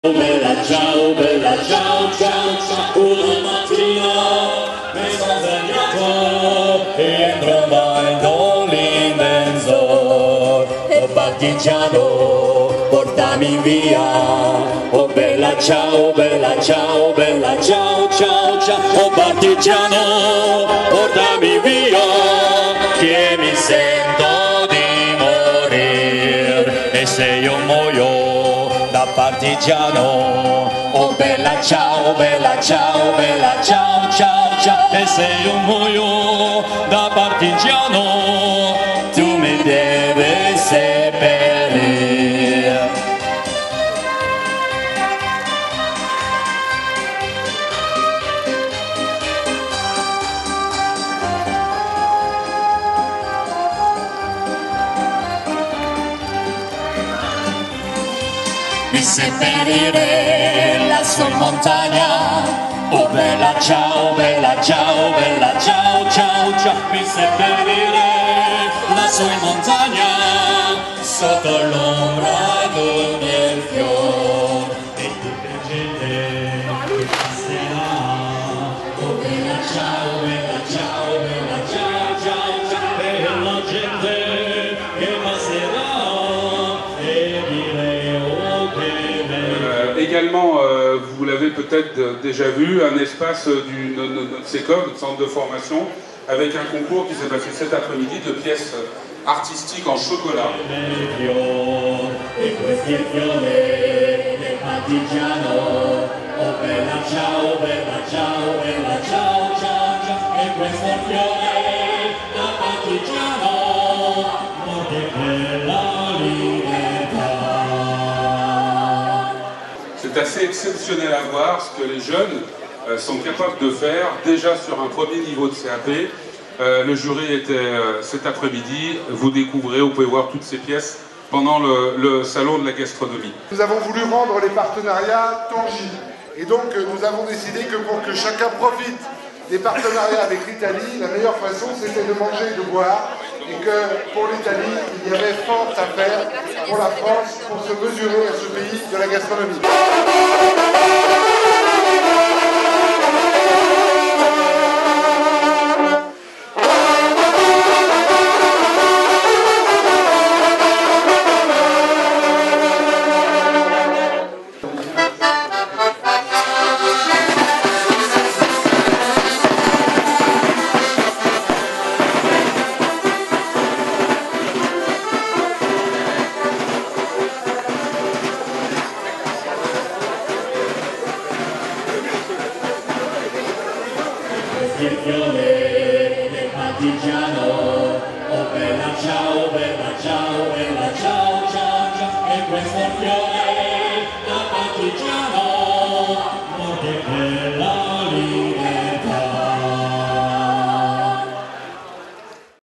bella ciao, ciao, ciao. Una mattina mi sono svegliato e entro mai nell'indenzor. Oh partigiano, portami via. Oh bella ciao, bella ciao, bella ciao, ciao, ciao. Oh partigiano, portami via, che mi sento di morire. E se io muoio da partigiano, oh bella ciao, bella ciao, bella ciao, ciao, ciao. E se io muoio da partigiano, tu mi devi seppellire. Mi seppellire lassù in montagna. Oh bella ciao, bella ciao, bella ciao, ciao, ciao. Mi seppellire lassù in montagna, sotto l'ombra del fior. E tutta gente che passerà. Oh bella ciao, bella ciao, bella ciao, ciao, ciao. E la gente che passerà e direi oh che bello. Également, vous l'avez peut-être déjà vu, un espace du notre SECOM, notre centre de formation, avec un concours qui s'est passé cet après-midi de pièces artistiques en chocolat. C'est assez exceptionnel à voir ce que les jeunes sont capables de faire déjà sur un premier niveau de CAP. Le jury était cet après-midi, vous découvrez, vous pouvez voir toutes ces pièces pendant le salon de la gastronomie. Nous avons voulu rendre les partenariats tangibles et donc nous avons décidé que pour que chacun profite des partenariats avec l'Italie, la meilleure façon c'était de manger et de boire, et que pour l'Italie il y avait fort à faire pour la France pour se mesurer à ce pays de la gastronomie. Il fiore del partigiano, oh bella ciao, bella ciao, bella ciao, ciao, ciao. E questo fiore da partigiano, morte